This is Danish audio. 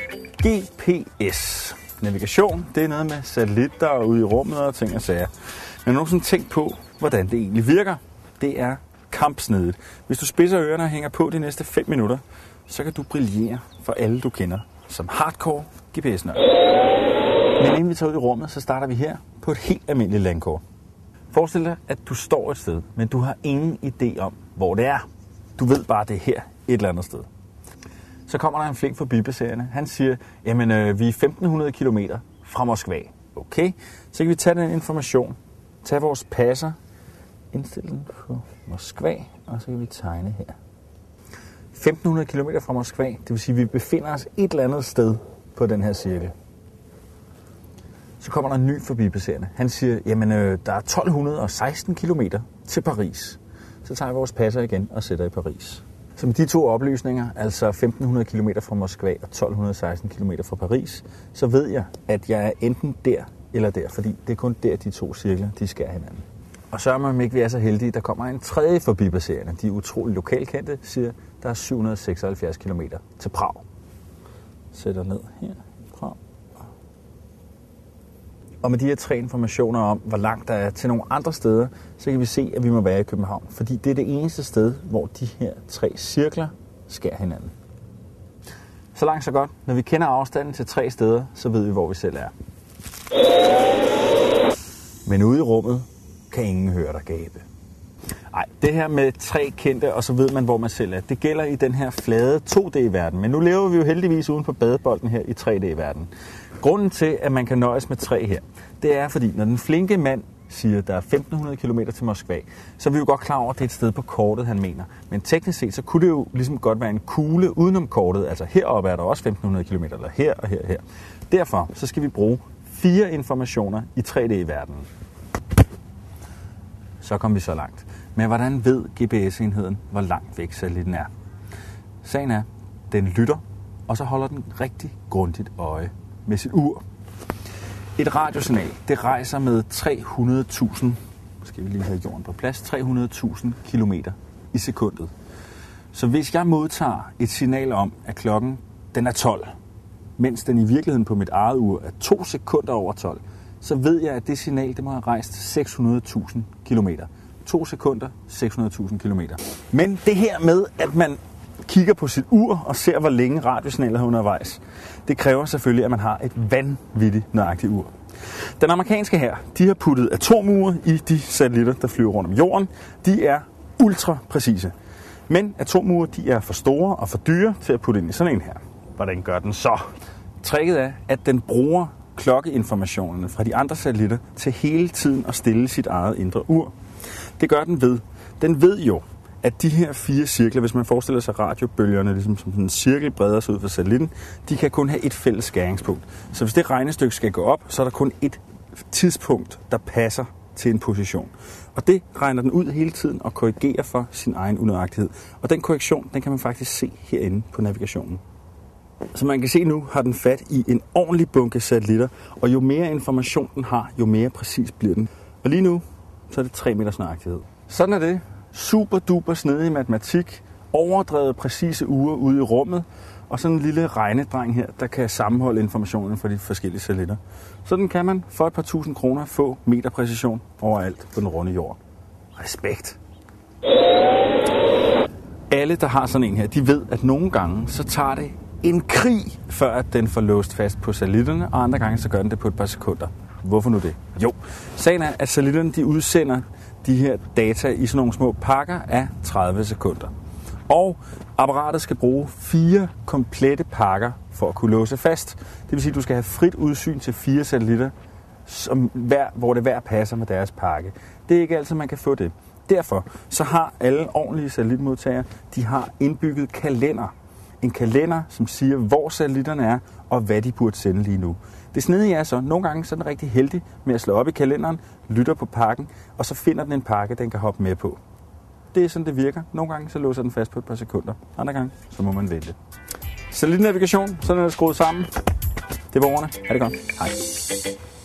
GPS. Navigation, det er noget med satellitter og ude i rummet og ting og sager. Men nogensinde tænkt på, hvordan det egentlig virker. Det er kampsnedigt. Hvis du spidser ørerne og hænger på de næste 5 minutter, så kan du brillere for alle, du kender som hardcore GPS-nørd. Men inden vi tager ud i rummet, så starter vi her på et helt almindeligt landkort. Forestil dig, at du står et sted, men du har ingen idé om, hvor det er. Du ved bare, det er her et eller andet sted. Så kommer der en flink forbipasserende. Han siger, jamen vi er 1500 km fra Moskva. Okay, så kan vi tage den information, tage vores passer, indstille den på Moskva, og så kan vi tegne her. 1500 km fra Moskva, det vil sige, at vi befinder os et eller andet sted på den her cirkel. Så kommer der en ny forbipasserende. Han siger, jamen der er 1216 km til Paris. Så tager vi vores passer igen og sætter i Paris. Så med de to oplysninger, altså 1500 km fra Moskva og 1216 km fra Paris, så ved jeg, at jeg er enten der eller der, fordi det er kun der, de to cirkler, de skærer hinanden. Og så er man ikke, vi er så heldige, der kommer en tredje forbipasserende. De er utroligt lokalkendte, siger, der er 776 km til Prag. Sætter ned her i Prag. Og med de her 3 informationer om, hvor langt der er til nogle andre steder, så kan vi se, at vi må være i København. Fordi det er det eneste sted, hvor de her 3 cirkler skærer hinanden. Så langt så godt. Når vi kender afstanden til 3 steder, så ved vi, hvor vi selv er. Men ude i rummet kan ingen høre dig gabe. Nej, det her med 3 kendte, og så ved man, hvor man selv er, det gælder i den her flade 2D-verden. Men nu lever vi jo heldigvis uden for badebolden her i 3D-verden. Grunden til, at man kan nøjes med 3 her, det er, fordi når den flinke mand siger, at der er 1500 km til Moskva, så er vi jo godt klar over, at det er et sted på kortet, han mener. Men teknisk set, så kunne det jo ligesom godt være en kugle udenom kortet. Altså heroppe er der også 1500 km, eller her og her og her. Derfor så skal vi bruge 4 informationer i 3D-verdenen. Så kom vi så langt. Men hvordan ved GPS-enheden, hvor langt væk satellitten er? Sagen er, den lytter, og så holder den rigtig grundigt øje med sit ur. Et radiosignal, det rejser med 300.000, skal vi lige have jorden på plads, 300.000 km i sekundet. Så hvis jeg modtager et signal om, at klokken den er 12, mens den i virkeligheden på mit eget ur er 2 sekunder over 12, så ved jeg, at det signal det må have rejst 600.000 km. 2 sekunder, 600.000 km. Men det her med, at man kigger på sit ur og ser, hvor længe radiosignalet er undervejs, det kræver selvfølgelig, at man har et vanvittigt nøjagtigt ur. Den amerikanske hær, de har puttet atomure i de satellitter, der flyver rundt om jorden. De er ultra præcise. Men atomure, de er for store og for dyre til at putte ind i sådan en her. Hvordan gør den så? Tricket er, at den bruger klokkeinformationerne fra de andre satellitter til hele tiden at stille sit eget indre ur. Det gør den ved. Den ved jo, at de her 4 cirkler, hvis man forestiller sig radiobølgerne ligesom som sådan en cirkel breder sig ud fra satellitten, de kan kun have et fælles skæringspunkt. Så hvis det regnestykke skal gå op, så er der kun et tidspunkt, der passer til en position. Og det regner den ud hele tiden og korrigerer for sin egen unøjagtighed. Og den korrektion, den kan man faktisk se herinde på navigationen. Så man kan se nu, har den fat i en ordentlig bunke satellitter, og jo mere information den har, jo mere præcis bliver den. Og lige nu, så er det 3 meters nøjagtighed. Sådan er det. Super duper snedig matematik, overdrevet præcise uger ude i rummet, og sådan en lille regnedreng her, der kan sammenholde informationen fra de forskellige satellitter. Sådan kan man for et par tusind kroner få meterpræcision overalt på den runde jord. Respekt. Alle, der har sådan en her, de ved, at nogle gange, så tager det en krig, før at den får låst fast på satellitterne, og andre gange, så gør den det på et par sekunder. Hvorfor nu det? Jo, sagen er, at satellitterne, de udsender de her data i sådan nogle små pakker af 30 sekunder. Og apparatet skal bruge 4 komplette pakker for at kunne låse fast. Det vil sige, at du skal have frit udsyn til 4 satellitter, hvor det hver passer med deres pakke. Det er ikke altid, man kan få det. Derfor så har alle ordentlige satellitmodtagere, de har indbygget kalender. En kalender, som siger, hvor satellitterne er, og hvad de burde sende lige nu. Det snedige er så, nogle gange så er den rigtig heldig med at slå op i kalenderen, lytter på pakken, og så finder den en pakke, den kan hoppe med på. Det er sådan, det virker. Nogle gange så låser den fast på et par sekunder. Andre gange, så må man vente. Satellitnavigation, sådan er det skruet sammen. Det var ordene. Ha' det godt. Hej.